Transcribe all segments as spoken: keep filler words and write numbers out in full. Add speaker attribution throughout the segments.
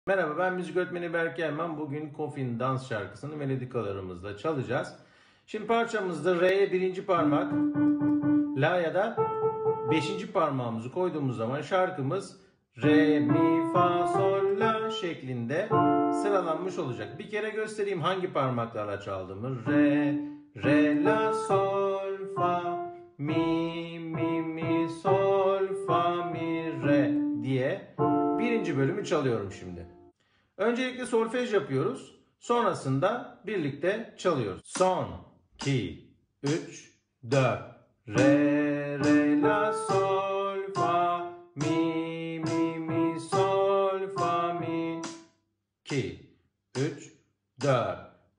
Speaker 1: Merhaba, ben müzik öğretmeni Berke Erman. Bugün Kofin Dans şarkısını melodikalarımızla çalacağız. Şimdi parçamızda Re'ye birinci parmak, La'ya da beşinci parmağımızı koyduğumuz zaman şarkımız Re, Mi, Fa, Sol, La şeklinde sıralanmış olacak. Bir kere göstereyim hangi parmaklarla çaldığımı. Re, Re, La, Sol, Fa, Mi, Mi, Mi, Sol, Fa, Mi, Re diye birinci bölümü çalıyorum şimdi. Öncelikle solfej yapıyoruz. Sonrasında birlikte çalıyoruz. Son, iki, üç, dört. Re, re, la, sol, fa, mi, mi, mi, sol, fa, mi. iki, üç, dört.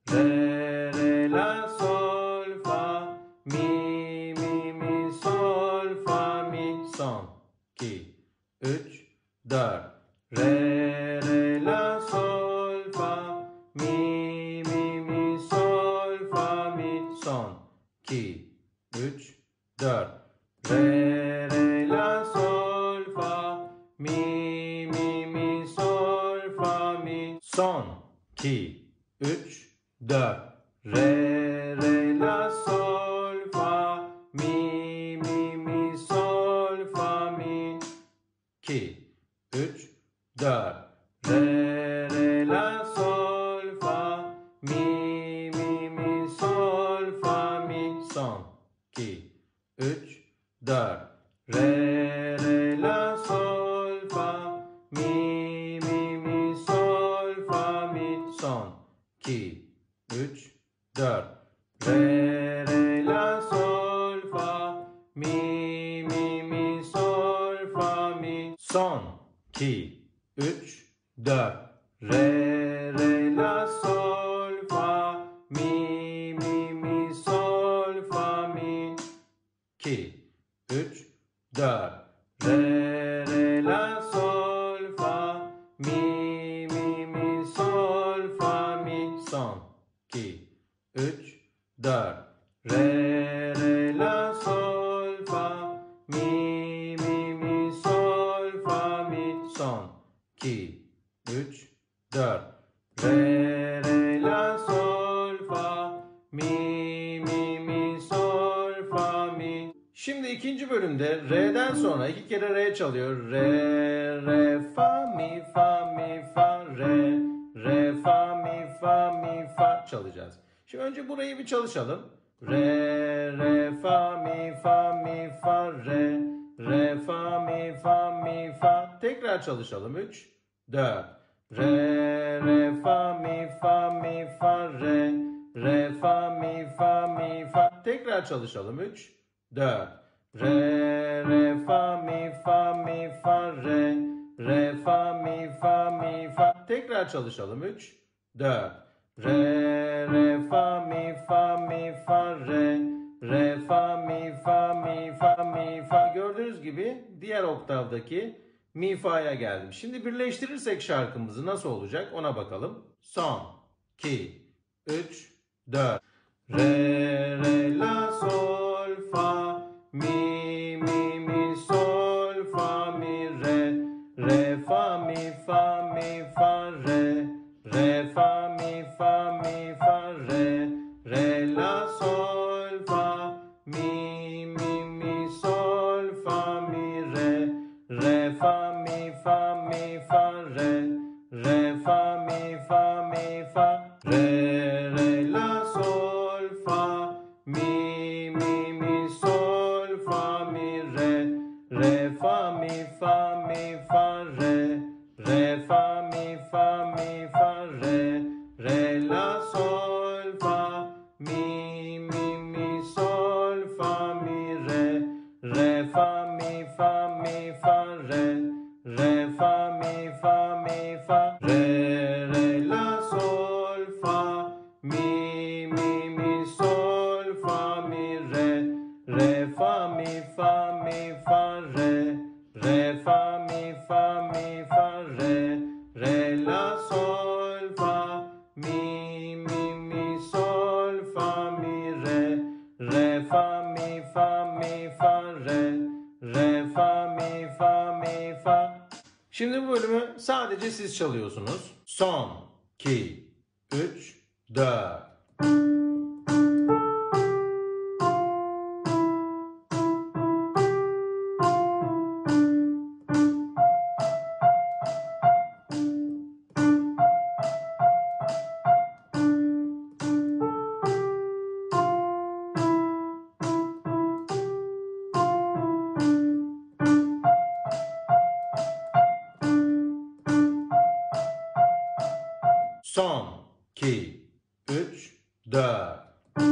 Speaker 1: Re, re, la, sol, fa, mi, mi, mi, sol, fa, mi. Son, iki, üç, dört. Re, re, la, sol, fa, mi, mi, mi, sol, fa, mi. Son, iki, üç, dört. Re, re, la, sol, fa, mi, mi, mi, sol, fa, mi. Son, iki, üç, dört. Re, re, la, sol, fa, mi, mi, mi, sol, fa, mi. iki, üç, dört. Re, re, la, sol, fa, mi, mi, mi, sol, fa, mi. Son, iki, üç, dört. Re, re, la, sol, fa, mi, mi, mi, sol, fa, mi. Son, iki, üç, dört. Re, re, la, sol, fa, mi, mi, mi, sol, fa, mi. Son, iki, üç, dört. Re, re, la, sol, fa, mi, mi, mi, sol, fa, mi. iki, üç, dört. Re, re, la, sol, fa, mi, mi, mi, sol, fa, mi. Son, iki, üç, dört. Re, re, la, sol, fa, mi, mi, mi, sol, fa, mi. Son, iki, üç, dört. Re, re, la, sol, fa, mi, mi, mi, sol, fa, mi. Şimdi ikinci bölümde Re'den sonra iki kere Re çalıyor. Re, re, fa, mi, fa, mi, fa, re. Re, fa, mi, fa, mi, fa çalacağız. Şimdi önce burayı bir çalışalım. Re, re, fa, mi, fa, mi, fa, re. Re, fa, mi, fa, mi, fa. Tekrar çalışalım. üç, dört. Re, re, fa, mi, fa, mi, fa, re. Re, fa, mi, fa, mi, fa. Tekrar çalışalım. üç, dört. Re, re, fa, mi, fa, mi, fa, re. Re, fa, mi, fa, mi, fa. Tekrar çalışalım. üç, dört. Re, re, fa, mi, fa, mi, fa, re. Re, fa, mi, fa, mi, fa, mi, fa. Gördüğünüz gibi diğer oktavdaki mi, fa'ya geldim. Şimdi birleştirirsek şarkımızı nasıl olacak ona bakalım. Son, iki, üç, dört. Re, re, la, sol, fa, mi, mi, mi, sol, fa, mi, re. Re, fa, mi, fa, mi, fa, re. Re, fa, mi, fa, mi, fa, re. Re, la, sol, fa, mi, mi, mi, sol, fa, mi, re. Re, fa, mi, fa, mi, fa, re. Re, fa, mi, fa, mi, fa. Re, re, la, sol, fa, mi, mi, mi, sol, fa, mi, re. Re, fa, mi, fa, mi, fa, re. Re, fa, mi, fa, mi, fa, re. Re, la, sol, fa, mi, mi, mi, sol, fa, mi, re. Re, fa, mi, fa, mi, fa, re. Re, fa, mi, fa, mi, fa. Re, re, la, sol, fa, mi, mi, mi, sol, fa, mi, re. Re, fa, mi, fa, mi, fa, re. Re, fa, mi, fa, mi, fa, re. Re, la, sol, fa. Sadece siz çalıyorsunuz. Son, iki, üç, dört. Son, iki, üç, dört.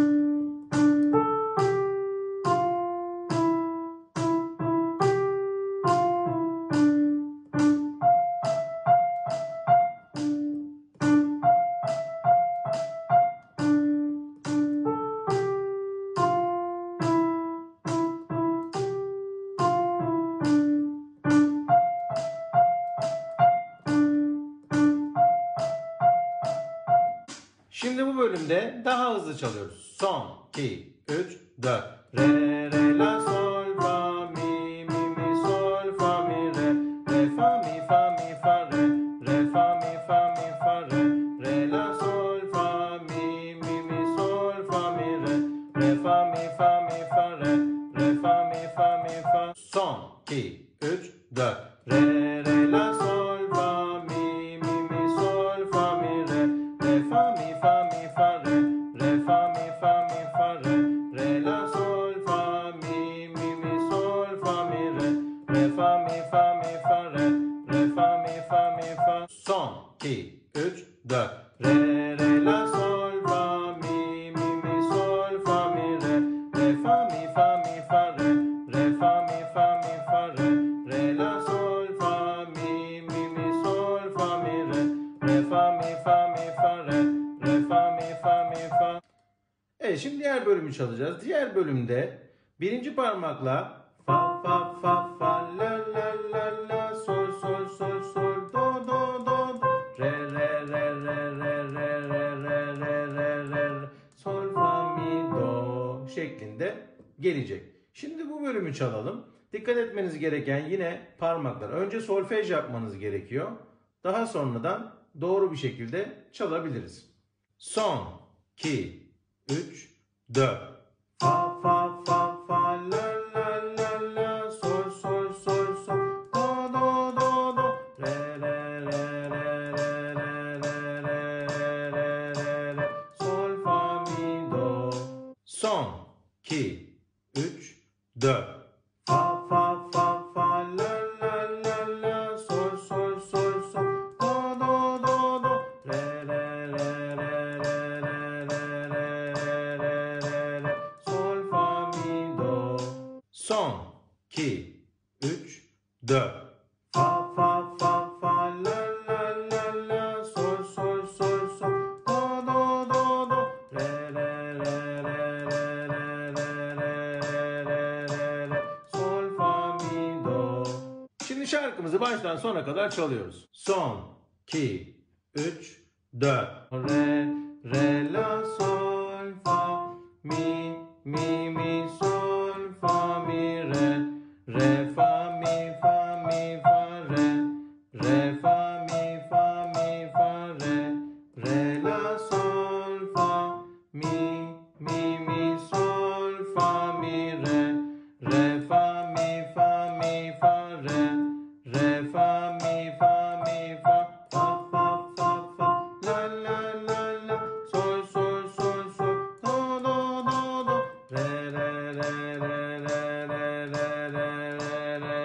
Speaker 1: Şimdi bu bölümde daha hızlı çalıyoruz. Son, iki, üç, dört. Re, re, la, sol, fa, mi, mi, mi, sol, fa, mi, re. Re, fa, mi, fa, mi, fa, re. Re, fa, mi, fa, mi, fa, re. Re, la, sol, fa, mi, mi, mi, sol, fa, mi, re. Re, fa, mi, fa, mi, fa, re. Re, fa, mi, fa, mi, fa. Son, iki, üç, dört. Re, re, la, sol, fa, mi, mi, mi, sol, fa, mi, re. Re, fa, mi, fa, mi, fa, re. Re, fa, mi, fa, mi, fa, re. Re, la, sol, fa, mi, mi, mi, sol, fa, mi, re. Re, fa, mi, fa, mi, fa, re. Re, fa, mi, fa, mi, fa. Son, iki, üç, dört. Re, re, la, sol, fa, mi, mi, mi, sol, fa, mi, re. Re, fa, mi, fa, mi, fa, re. Re, fa, mi, fa, mi, fa, re. Re, la, sol, fa, mi, mi, mi, sol, fa, mi, re. Re, fa, mi, fa, mi, fa, re. Re, fa, mi, fa, mi, fa. Evet, şimdi diğer bölümü çalacağız. Diğer bölümde birinci parmakla fa, fa, fa, fa, la, la, la, la, sol, sol, sol, sol, do, do, do, do, re, re, re, re, re, re, re, re, re, re, re, sol, fa, mi, do şeklinde gelecek. Şimdi bu bölümü çalalım. Dikkat etmeniz gereken yine parmaklar. Önce solfej yapmanız gerekiyor. Daha sonradan doğru bir şekilde çalabiliriz. Son, iki, üç, dört. Fa, fa, fa, fa, la, la, la, la, sol, sol, sol, sol, do, do, do, do, re, re, re, re, re, re, re, re, re, re, re, sol, fa, mi, do. Son, iki, üç, dört. Fa, fa, fa, fa, la, la, la, la, sol, sol, sol, sol, do, do, do, do, re, re, re, re, re, re, re, re, re, re, re, sol, fa, mi, do. Son, iki, üç, dört. Fa, fa, fa, fa, la, la, la, la, sol, sol, sol, sol, do, do, do, do, re, re, re, re, re, re, re, re, re, re, re, sol, fa, mi, do. Şimdi şarkımızı baştan sona kadar çalıyoruz. Son, iki, üç, dört. Re, re, la, sol, fa, mi, mi, mi, sol, fa, mi, re. Re, fa, mi, fa, mi, fa, re. Re, fa, mi, fa, mi, fa, re. Re, la, sol, fa, mi, mi, mi, sol, fa, mi, re. Re, fa, mi, fa, mi, fa, re. Re, fa, mi, fa, mi, fa. Fa, fa, fa, fa. La, la, la, la. Sol, sol, sol, sol. Do, do, do, do. Re, re, re, re, re, re, re, re, re,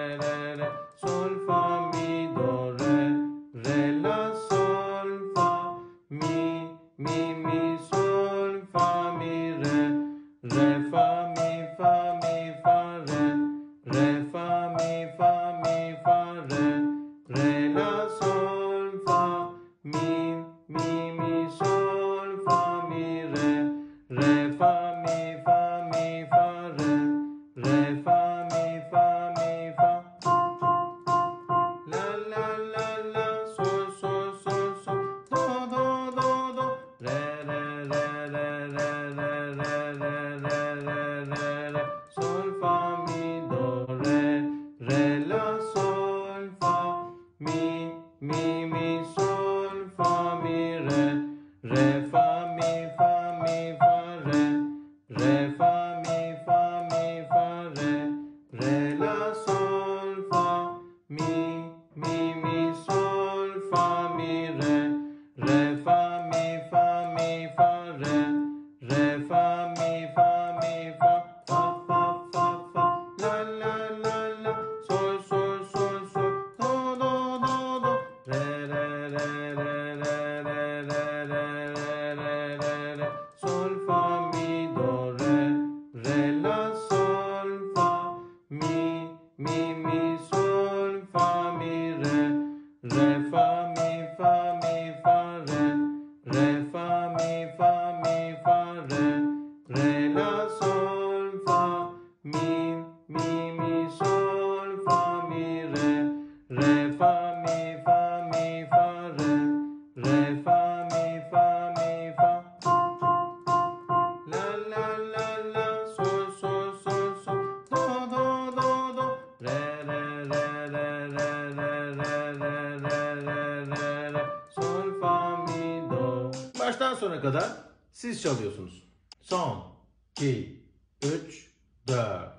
Speaker 1: sonra kadar siz çalıyorsunuz. Son, iki, üç, dört.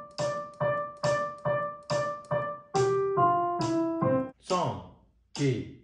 Speaker 1: Son, iki,